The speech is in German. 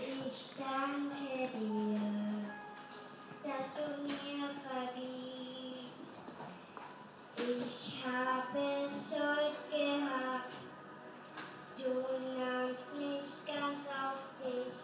Ich danke dir, dass du mir vergibst. Ich habe Schuld gehabt, du nahmst mich ganz auf dich.